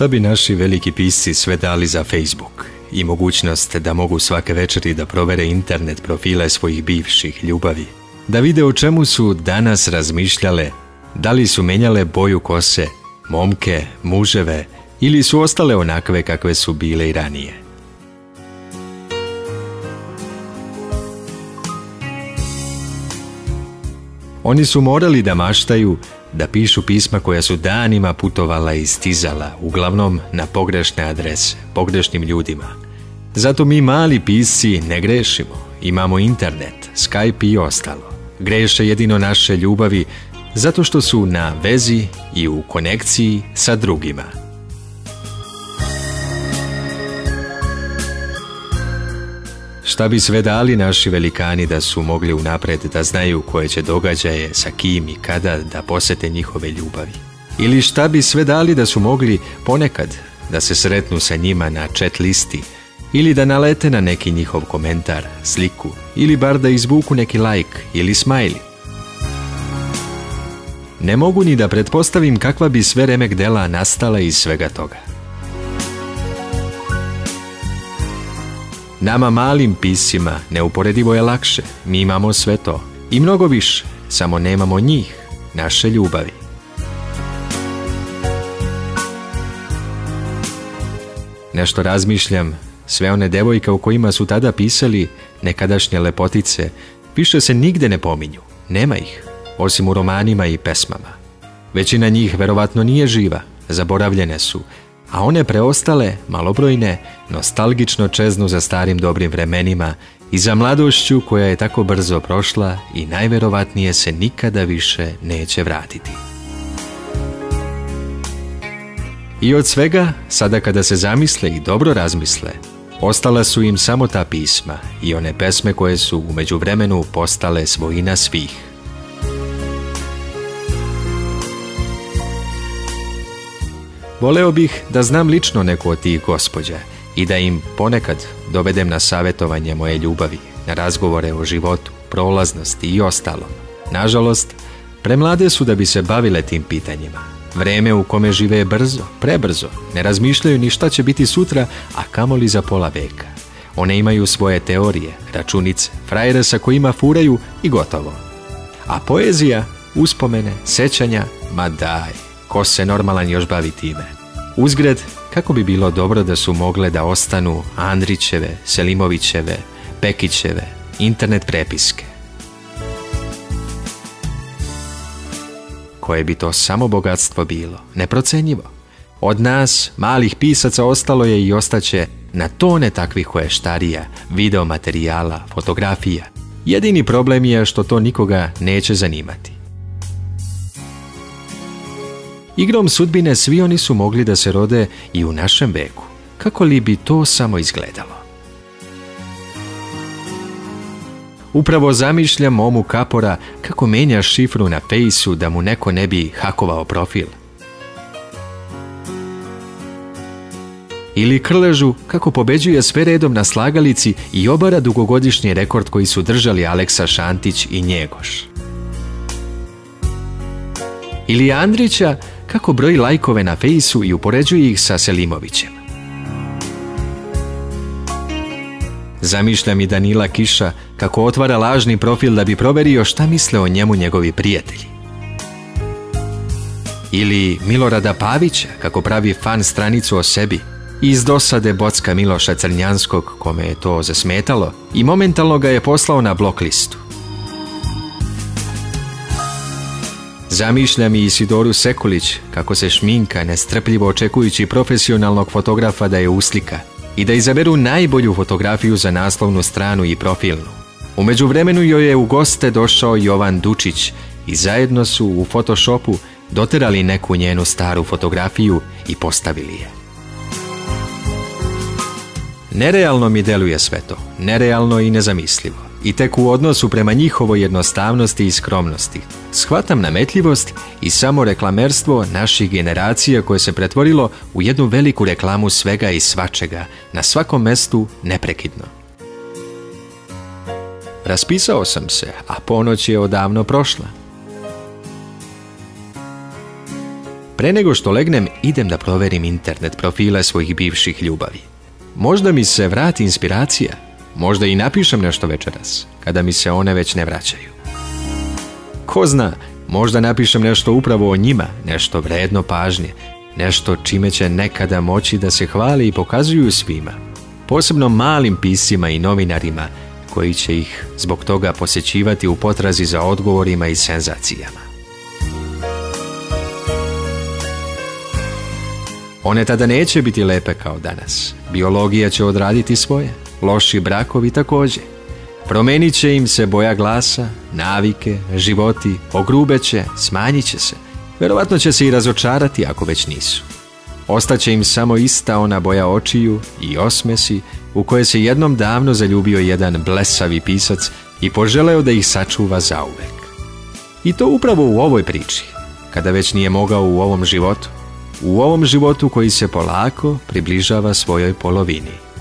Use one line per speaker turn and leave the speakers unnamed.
Šta bi naši veliki pisci sve dali za Facebook i mogućnost da mogu svake večeri da provere internet profile svojih bivših ljubavi, da vide o čemu su danas razmišljale, da li su menjale boju kose, momke, muževe ili su ostale onakve kakve su bile i ranije. Oni su morali da maštaju, da pišu pisma koja su danima putovala i stizala, uglavnom na pogrešne adrese, pogrešnim ljudima. Zato mi mali pisci ne grešimo, imamo internet, Skype i ostalo. Greše jedino naše ljubavi zato što su na vezi i u konekciji sa drugima. Šta bi sve dali naši velikani da su mogli unapred da znaju koje će događaje, sa kim i kada da posete njihove ljubavi? Ili šta bi sve dali da su mogli ponekad da se sretnu sa njima na chat listi ili da nalete na neki njihov komentar, sliku ili bar da izvuku neki like ili smajli? Ne mogu ni da pretpostavim kakva bi sve remek dela nastala iz svega toga. Nama malim piscima neuporedivo je lakše, mi imamo sve to i mnogo više, samo nemamo njih, naše ljubavi. Nešto razmišljam, sve one devojke o kojima su tada pisali, nekadašnje lepotice, više se nigde ne pominju, nema ih, osim u romanima i pesmama. Većina njih verovatno nije živa, zaboravljene su, a one preostale, malobrojne, nostalgično čeznu za starim dobrim vremenima i za mladošću koja je tako brzo prošla i najverovatnije se nikada više neće vratiti. I od svega, sada kada se zamisle i dobro razmisle, ostala su im samo ta pisma i one pesme koje su u međuvremenu postale svojina svih. Voleo bih da znam lično neku od tih gospođa i da im ponekad dovedem na savjetovanje moje ljubavi, na razgovore o životu, prolaznosti i ostalo. Nažalost, premlade su da bi se bavile tim pitanjima. Vreme u kome žive je brzo, prebrzo, ne razmišljaju ni šta će biti sutra, a kamoli za pola veka. One imaju svoje teorije, računice, frajere sa kojima furaju i gotovo. A poezija, uspomene, sećanja, ma daj, ko se normalan još bavi time? Uzgred, kako bi bilo dobro da su mogle da ostanu Andrićeve, Selimovićeve, Pekićeve, internet prepiske. Koje bi to samo bogatstvo bilo, neprocenjivo. Od nas, malih pisaca, ostalo je i ostaće na tone takvih hoještarija, videomaterijala, fotografija. Jedini problem je što to nikoga neće zanimati. Igrom sudbine svi oni su mogli da se rode i u našem veku. Kako li bi to samo izgledalo? Upravo zamišljam Momu Kapora kako menja šifru na fejsu da mu neko ne bi hakovao profil. Ili Krležu kako pobeđuje sve redom na slagalici i obara dugogodišnji rekord koji su držali Aleksa Šantić i Njegoš. Ili Andrića kako broji lajkove na fejsu i upoređuje ih sa Selimovićem. Zamišljam i Danila Kiša kako otvara lažni profil da bi proverio šta misle o njemu njegovi prijatelji. Ili Milorada Pavića kako pravi fan stranicu o sebi i iz dosade bocka Miloša Crnjanskog kome je to zasmetalo i momentalno ga je poslao na blok listu. Zamišljam i Isidoru Sekulić kako se šminka nestrpljivo očekujući profesionalnog fotografa da je uslika i da izaberu najbolju fotografiju za naslovnu stranu i profilnu. U međuvremenu joj je u goste došao Jovan Dučić i zajedno su u Photoshopu doterali neku njenu staru fotografiju i postavili je. Nerealno mi deluje sve to, nerealno i nezamislivo. I tek u odnosu prema njihovoj jednostavnosti i skromnosti shvatam nametljivost i samo reklamerstvo naših generacija koje se pretvorilo u jednu veliku reklamu svega i svačega, na svakom mestu neprekidno. Raspisao sam se, a ponoć je odavno prošla. Pre nego što legnem, idem da proverim internet profile svojih bivših ljubavi. Možda mi se vrati inspiracija, možda i napišem nešto večeras, kada mi se one već ne vraćaju. Ko zna, možda napišem nešto upravo o njima, nešto vredno pažnje, nešto čime će nekada moći da se hvali i pokazuju svima, posebno malim piscima i novinarima koji će ih zbog toga posjećivati u potrazi za odgovorima i senzacijama. One tada neće biti lepe kao danas. Biologija će odraditi svoje, loši brakovi također. Promenit će im se boja glasa, navike, životi, ogrubeće, smanjit će se. Verovatno će se i razočarati ako već nisu. Ostaće im samo ista ona boja očiju i osmesi u koje se jednom davno zaljubio jedan blesavi pisac i poželeo da ih sačuva zauvek. I to upravo u ovoj priči, kada već nije mogao u ovom životu koji se polako približava svojoj polovini.